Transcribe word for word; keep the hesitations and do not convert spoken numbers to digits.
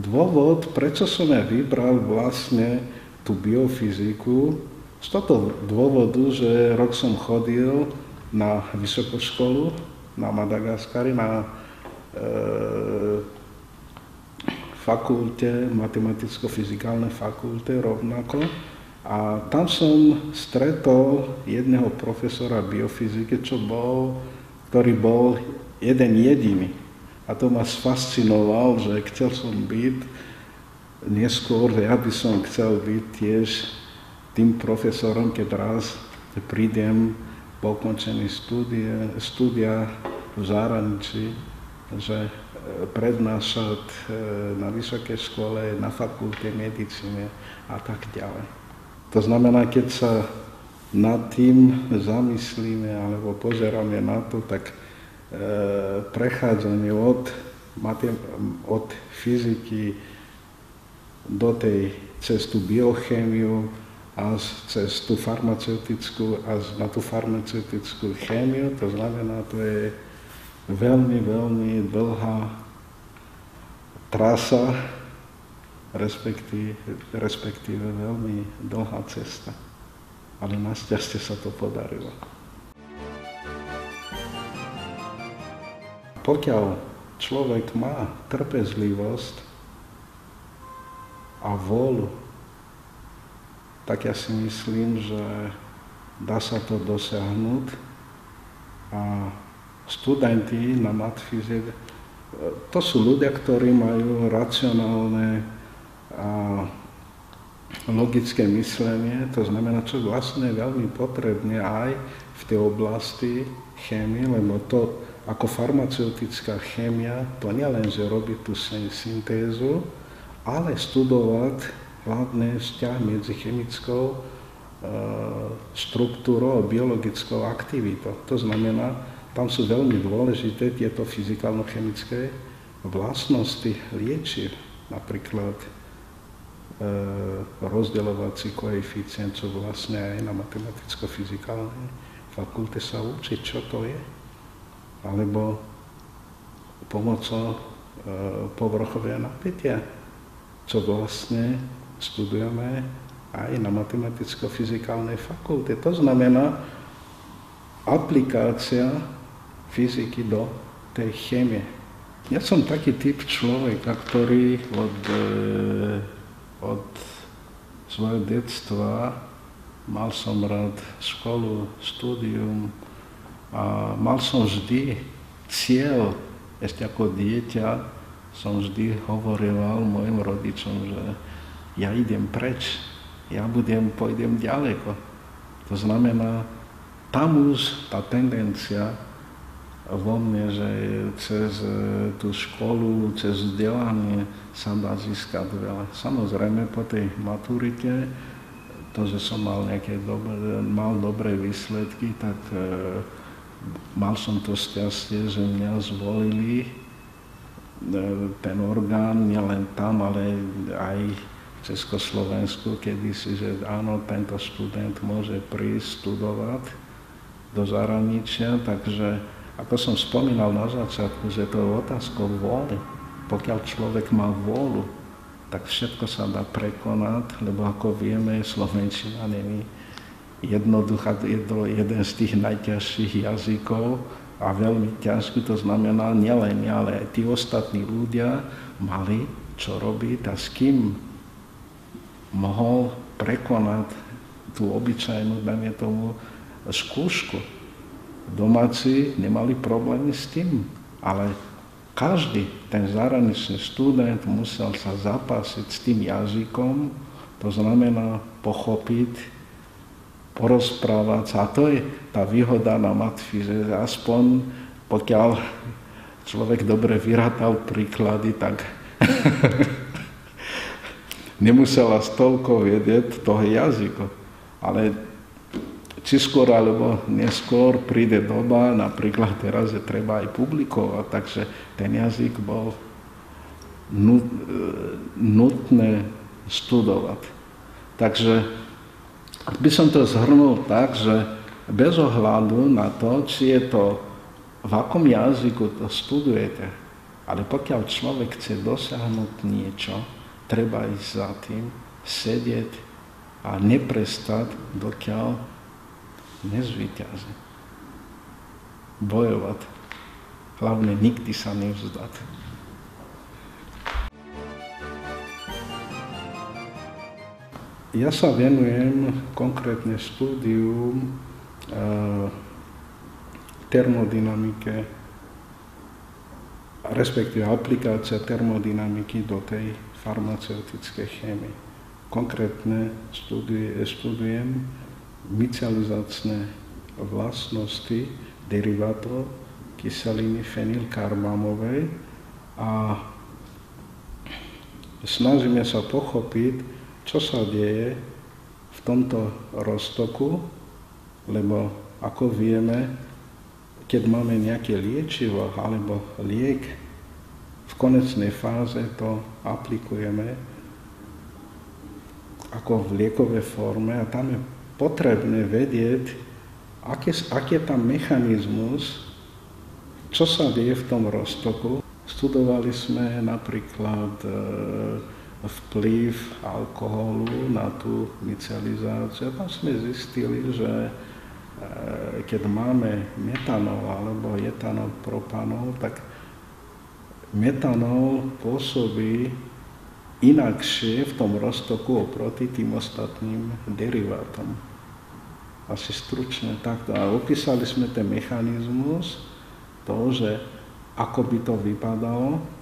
dôvod, prečo som ja vybral vlastne tú biofyziku, z toho dôvodu, že rok som chodil na vysokú školu na Madagaskari, na e, fakulte, matematicko-fyzikálnej fakulte rovnako. A tam som stretol jedného profesora biofyziky, čo bol, ktorý bol jeden jediný. A to ma fascinoval, že chcel som byť neskôr, ja by som chcel byť tiež tým profesorom, keď raz prídem po ukončení studia, studia v zahraničí, že prednášať na vysokej škole, na fakulte medicíny a tak ďalej. To znamená, keď sa nad tým zamyslíme alebo pozeráme na to, tak e, prechádzanie od, od fyziky do tej cez tú biochémiu a cez tú farmaceutickú a na tú farmaceutickú chémiu, to znamená, to je veľmi, veľmi dlhá trasa, respektíve, respektíve veľmi dlhá cesta. Ale našťastie sa to podarilo. Pokiaľ človek má trpezlivosť a vôľu, tak ja si myslím, že dá sa to dosiahnuť. A študenti na matfyzike, to sú ľudia, ktorí majú racionálne a logické myslenie, to znamená, čo vlastne je veľmi potrebné aj v tej oblasti chémie, lebo to ako farmaceutická chémia, to nielen, že robí tú syntézu, ale studovať hlavne vzťah medzi chemickou e, štruktúrou a biologickou aktivitou. To znamená, tam sú veľmi dôležité tieto fyzikálno-chemické vlastnosti liečiv, napríklad e, rozdeľovací koeficient, čo vlastne aj na matematicko-fyzikálnej fakulte sa učí, čo to je. Alebo pomocou e, povrchového napätia, čo vlastne studujeme aj na matematicko-fyzikálnej fakulte. To znamená aplikácia fyziky do tej chémie. Ja som taký typ človeka, ktorý od, od svojho detstva mal som rád školu, štúdium a mal som vždy cieľ, ešte ako dieťa som vždy hovoril mojim rodičom, že ja idem preč, ja budem, pôjdem ďaleko. To znamená, tam už tá tendencia vo mne, že cez tú školu, cez vzdelanie sa dá získať veľa. Samozrejme, po tej maturite, to, že som mal nejaké dobré, mal dobré výsledky, tak e, mal som to šťastie, že mňa zvolili e, ten orgán, nielen tam, ale aj v Československu kedysi, že áno, tento študent môže prísť študovať do zahraničia, takže ako som spomínal na začiatku, že to je otázkou vôle. Pokiaľ človek má vôľu, tak všetko sa dá prekonať, lebo ako vieme, slovenčina není jednoduchá, jeden z tých najťažších jazykov a veľmi ťažký, to znamená nielen ja, ale aj tí ostatní ľudia mali čo robiť a s kým mohol prekonať tú obyčajnú, dajme tomu, skúšku. Domáci nemali problémy s tým, ale každý ten zahraničný študent musel sa zapásiť s tým jazykom, to znamená pochopiť, porozprávať sa. A to je tá výhoda na matfyzike, aspoň pokiaľ človek dobre vyrátal príklady, tak nemusela toľko vedieť toho jazyka. Ale či skôr alebo neskôr príde doba, napríklad teraz je treba aj publikovať, takže ten jazyk bol nutné študovať. Takže by som to zhrnul tak, že bez ohľadu na to, či je to, v akom jazyku to študujete, Ale pokiaľ človek chce dosiahnuť niečo, treba ísť za tým, sedieť a neprestať, dokiaľ nezvíťazí. Bojovať. Hlavne nikdy sa nevzdať. Ja sa venujem konkrétne štúdiu e, termodynamike, respektíve aplikácia termodynamiky do tej farmaceutickej chémie. Konkrétne štúdie, študujem micelizačné vlastnosti derivátov kyseliny fenylkarbamovej a snažíme sa pochopiť, čo sa deje v tomto roztoku, lebo ako vieme, keď máme nejaké liečivo alebo liek, v konečnej fáze to aplikujeme ako v liekovej forme a tam je potrebné vedieť, aký, aký je tam mechanizmus, čo sa deje v tom roztoku. Studovali sme napríklad e, vplyv alkoholu na tú micelizáciu. Tam sme zistili, že e, keď máme metanol alebo etanol, propanol, tak metanol pôsobí inakšie v tom roztoku oproti tým ostatným derivátom. Asi stručne takto. A opísali sme ten mechanizmus toho, že ako by to vypadalo,